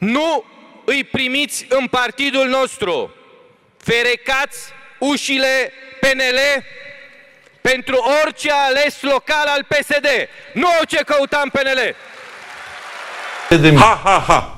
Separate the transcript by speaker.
Speaker 1: Nu îi primiți în partidul nostru. Ferecați ușile PNL pentru orice ales local al PSD. Nu au ce căuta în PNL.
Speaker 2: Ha, ha, ha!